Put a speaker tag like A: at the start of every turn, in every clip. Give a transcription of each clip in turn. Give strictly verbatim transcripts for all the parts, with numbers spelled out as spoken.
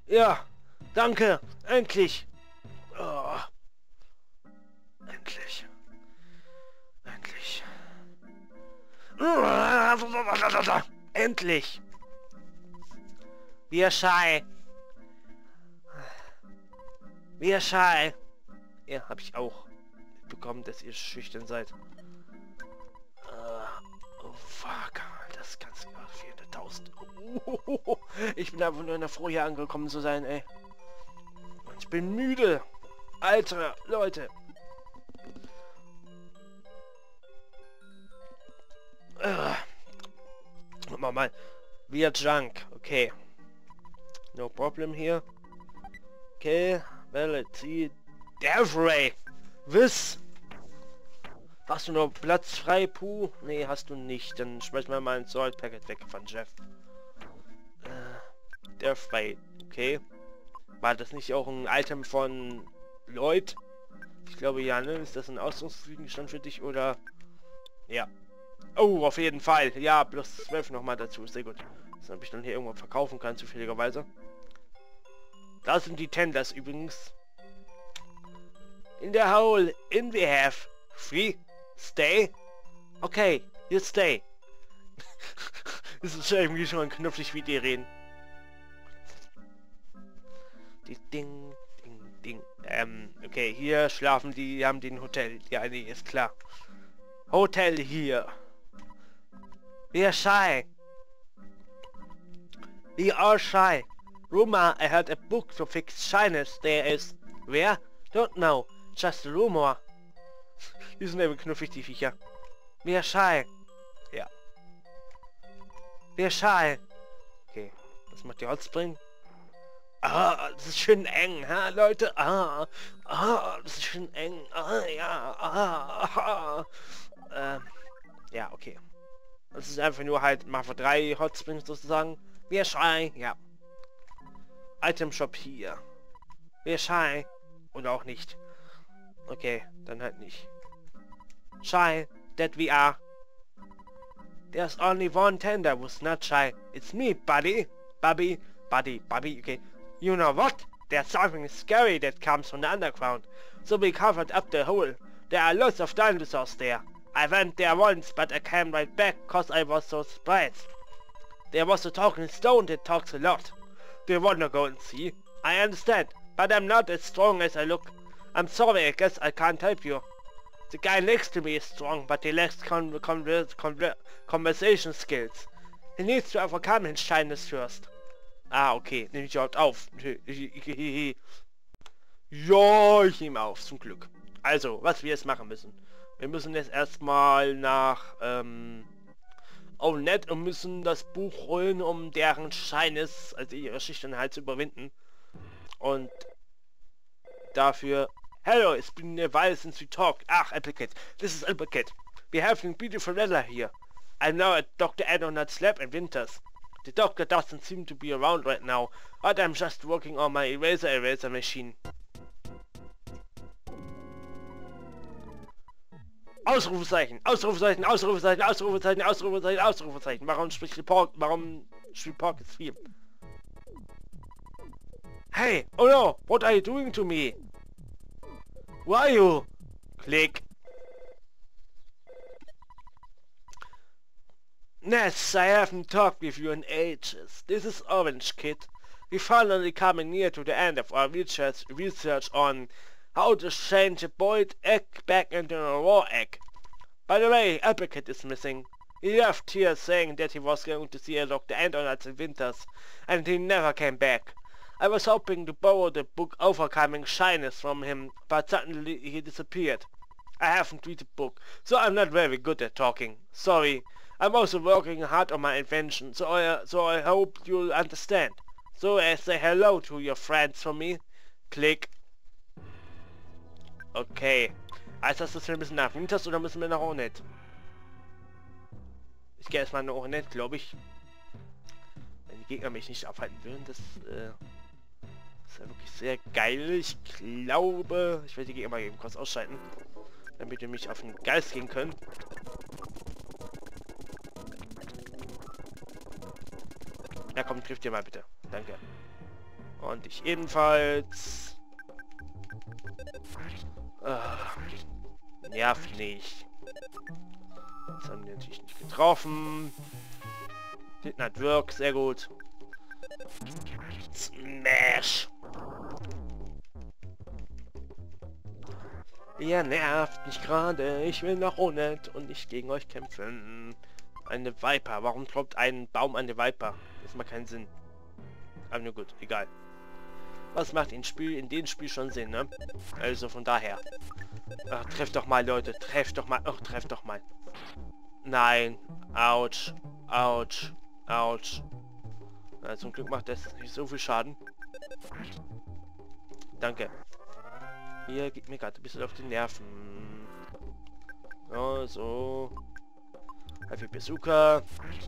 A: Ja, danke. Endlich. Oh. Endlich. Endlich. Endlich. Wir Schei. Wir Schei. Ja, hab ich auch bekommen, dass ihr schüchtern seid. Uh, oh fuck. Das kannst du mal vierhunderttausend. Oh, ich bin einfach nur in der Froh, hier angekommen zu sein, ey. Ich bin müde. Alter, Leute. Uh. Mal mal. We are drunk. Okay. No problem here. Okay. Well, let's see. Devray. Wiss. Hast du noch Platz frei, Puh? Nee, hast du nicht. Dann schmeiß mal mein Salt Packet weg von Jeff. Äh, der frei. Okay. War das nicht auch ein Item von Lloyd? Ich glaube ja, ne? Ist das ein Ausrüstungsgegenstand für dich oder? Ja. Oh, auf jeden Fall. Ja, plus zwölf nochmal dazu. Sehr gut. Das habe ich dann hier irgendwo verkaufen kann, zufälligerweise. Da sind die Tenders übrigens. In the hole, in we have free stay. Okay, you stay. Das ist irgendwie schon knuffig, wie die reden. Die Ding, Ding, Ding. Ähm, okay, hier schlafen die, haben den Hotel. Ja, nee, ist klar. Hotel hier. We are shy. We are shy. Rumor, I heard a book to fix shyness. There is. Where? Don't know. Just a rumor. Die sind eben knuffig, die Viecher. We are shy. Ja. We are shy. Okay. Was macht die Holzbring? Ah, das ist schön eng, ha, Leute. Ah, ah, das ist schön eng. Ah, ja, ah, ah. Ähm, ja, okay. Das ist einfach nur halt mal für drei Hot Springs sozusagen. Wir shy, ja. Item Shop hier. Wir shy. Oder auch nicht. Okay, dann halt nicht. Shy, that we are. There's only one tender who's not shy. It's me, buddy. Bubby, buddy, Bubby, okay. You know what? There's something scary that comes from the underground. So we covered up the hole. There are lots of dinosaurs there. I went there once, but I came right back cause I was so surprised. There was a talking stone that talks a lot. Do you wanna go and see? I understand, but I'm not as strong as I look. I'm sorry, I guess I can't help you. The guy next to me is strong, but he lacks con con con conversation skills. He needs to overcome his shyness first. Ah, okay, nehme ich überhaupt auf. Ja, ich nehme auf, zum Glück. Also, was wir jetzt machen müssen. Wir müssen jetzt erstmal nach, ähm, oh nett, und müssen das Buch holen, um deren Shyness, also ihre Schüchternheit zu überwinden. Und dafür... Hello, it's been a while since we talked. Ach, Applicate. This is Applicate. We have a beautiful weather here. I'm now at Doctor Adonat's lab in Winters. The doctor doesn't seem to be around right now, but I'm just working on my eraser eraser machine. Ausrufezeichen, Ausrufezeichen, Ausrufezeichen, Ausrufezeichen, Ausrufezeichen, Ausrufezeichen. Warum spricht Report, warum spricht Pork ist viel? Hey, oh no, what are you doing to me? Who are you? Click. Ness, I haven't talked with you in ages. This is Orange, kid. We're finally coming near to the end of our research, research on how to change a boiled egg back into a raw egg. By the way, Applecate is missing. He left here saying that he was going to see a Doctor Adonat in Winters, and he never came back. I was hoping to borrow the book Overcoming Shyness from him, but suddenly he disappeared. I haven't read the book, so I'm not very good at talking. Sorry. I'm also working hard on my invention, so I, so I hope you'll understand. So I say hello to your friends for me. Klick. Okay. Heißt das, dass wir müssen nach Winters oder müssen wir nach Hornet? Ich gehe erstmal nach Hornet, glaube ich. Wenn die Gegner mich nicht aufhalten würden, das äh, ist ja wirklich sehr geil. Ich glaube, ich werde die Gegner mal eben kurz ausschalten, damit wir mich auf den Geist gehen können. Ja komm, trifft ihr mal bitte. Danke. Und ich ebenfalls. Äh, nervt nicht. Das haben wir natürlich nicht getroffen. Did not work, sehr gut. Smash! Ihr nervt mich gerade. Ich will noch ohne und nicht gegen euch kämpfen. Eine Viper. Warum droppt ein Baum eine Viper? Das macht keinen Sinn. Aber nur gut, egal. Was macht in Spiel in dem Spiel schon Sinn, ne? Also von daher. Ach, trefft doch mal, Leute. Trefft doch mal. Ach, trefft doch mal. Nein. Autsch. Autsch. Autsch. Na, zum Glück macht das nicht so viel Schaden. Danke. Ihr geht mir gerade ein bisschen auf die Nerven. Ja, so. Heavy Bazooka.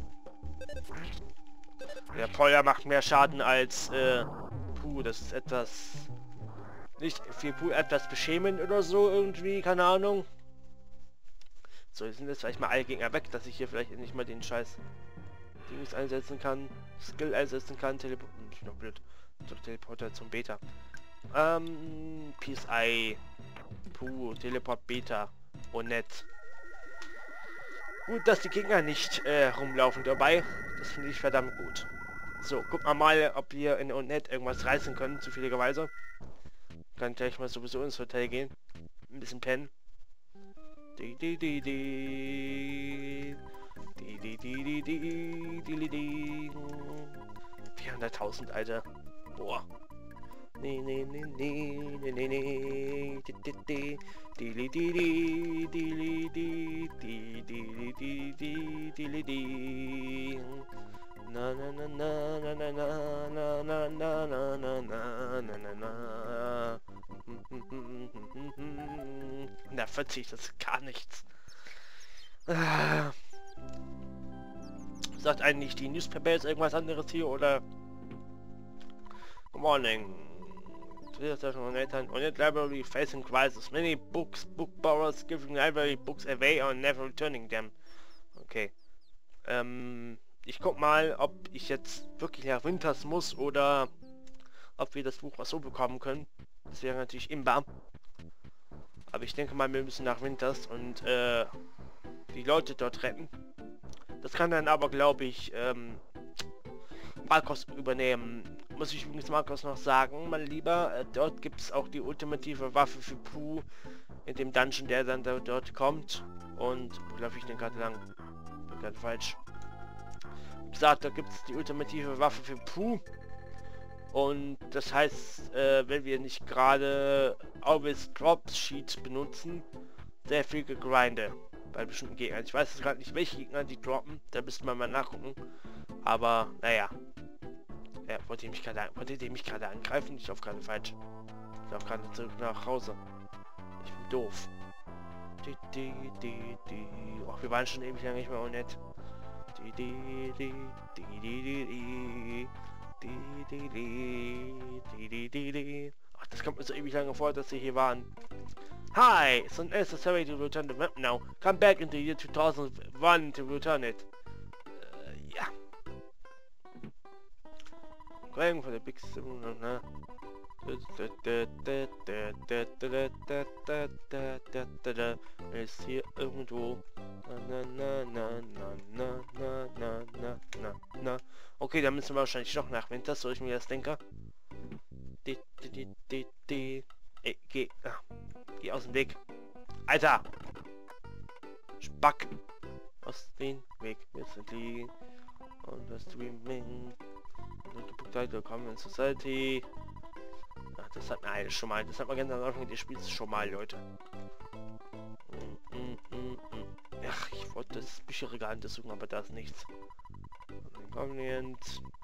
A: Der Feuer macht mehr Schaden als, äh, puh, das ist etwas... Nicht viel puh, etwas beschämend oder so irgendwie, keine Ahnung. So, jetzt sind jetzt vielleicht mal alle Gegner weg, dass ich hier vielleicht nicht mal den scheiß Dings einsetzen kann. Skill einsetzen kann. Teleport... Hm, noch blöd. Teleporter zum Beta. Ähm, Peace Eye. Puh, Teleport Beta. Oh, nett. Gut, dass die Gegner nicht äh, rumlaufen dabei. Das finde ich verdammt gut. So, gucken wir mal, ob wir in Onet irgendwas reißen können, zufälligerweise. Kann gleich mal sowieso ins Hotel gehen. Ein bisschen pennen. Die, die, die, die. Die, die, die, die, die, die, die. vierhunderttausend, Alter. Boah. Nee, nee, nee, nee, nee, nee, nee, die, die, die, die, die, die, die, die, die, die, die, die, die, die, na, na, na, na, na, na, na, na, na, na, na, na, na, na, na, vierzig, das ist gar nichts. Sagt eigentlich die Newspaper jetzt irgendwas anderes hier, oder? Good morning. Onet library facing crisis. Many books, book borrowers giving library books away or never returning them. Okay. Ähm, ich guck mal, ob ich jetzt wirklich nach Winters muss oder ob wir das Buch was so bekommen können. Das wäre natürlich imbar. Aber ich denke mal, wir müssen nach Winters und äh, die Leute dort retten. Das kann dann aber, glaube ich, ähm, Markus übernehmen. Muss ich übrigens Markus noch sagen, mein Lieber, äh, dort gibt es auch die ultimative Waffe für Pooh in dem Dungeon, der dann da, dort kommt. Und wo laufe ich denn gerade lang? Bin gerade falsch. Wie gesagt, da gibt es die ultimative Waffe für Pooh. Und das heißt, äh, wenn wir nicht gerade Always Drop Sheet benutzen, sehr viel gegrinde bei bestimmten Gegnern. Ich weiß gerade nicht, welche Gegner die droppen, da müsste man mal nachgucken. Aber, naja. Ja, wollte ich mich gerade wollte ich mich gerade angreifen? Ich laufe gerade falsch. Ich laufe gerade zurück nach Hause. Ich bin doof. Die, die, die, die. Och, wir waren schon ewig lange nicht mehr auch nett. Die, die, die, die, die, die, die, die, die, die, die, die. Ach, das kommt mir so ewig lange vor, dass sie hier waren. Hi, it's unnecessary to return the map now. Come back in the year two thousand one to return it. Uh, ja. Going for the big ne? Ist hier irgendwo. Na, na, na, na, na, na, na, na, na, na. Okay, dann müssen wir wahrscheinlich doch nach Winters, so ich mir das denke. Die, die, die, die, die. Ey, geh. Ah, geh aus dem Weg. Alter! Spack! Aus dem Weg. Wir sind die. Und das Streaming. Willkommen in Society. Ach, das hat man eigentlich schon mal. Das hat man ganz am Anfang des Spiels schon mal, Leute. Mm, mm, mm, mm. Ach, ich wollte das Bücherregal untersuchen, aber da ist nichts. Convenient.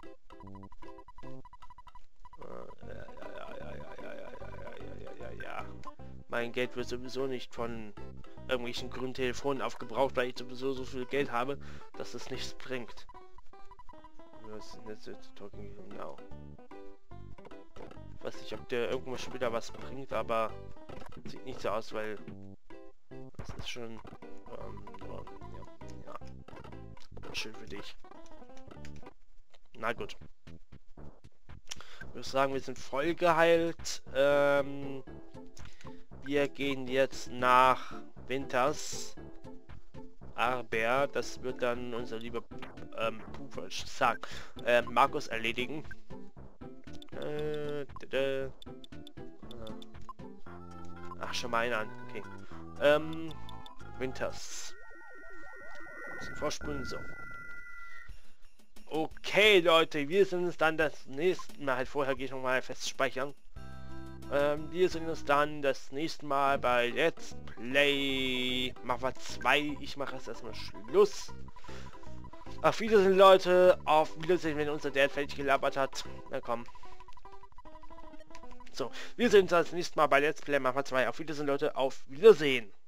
A: Ja, ja, ja, ja, ja, ja, ja, ja, ja, ja. Mein Geld wird sowieso nicht von irgendwelchen grünen Telefonen aufgebraucht, weil ich sowieso so viel Geld habe, dass es nichts bringt. Was ist jetzt talking now? Ich weiß nicht, ob der irgendwas schon wieder was bringt, aber sieht nicht so aus, weil das ist schon ähm, ja, ja. Schön für dich. Na gut. Ich würde sagen, wir sind voll geheilt. Ähm, wir gehen jetzt nach Winters. Aber das wird dann unser lieber ähm, Puh, wollte ich sagen, äh, Markus erledigen. Äh, dada. Ach, schon mal einen an. Okay. Ähm, Winters. Bisschen vorspulen, so. Okay, Leute, wir sind uns dann das nächste Mal, halt vorher gehe ich nochmal fest speichern. Ähm, wir sehen uns dann das nächste Mal bei Let's Play Mafia zwei. Ich mache jetzt erstmal Schluss. Auf Wiedersehen, Leute. Auf Wiedersehen, wenn unser Dad fertig gelabert hat. Na komm. So, wir sehen uns das nächste Mal bei Let's Play Mafia zwei. Auf Wiedersehen, Leute. Auf Wiedersehen.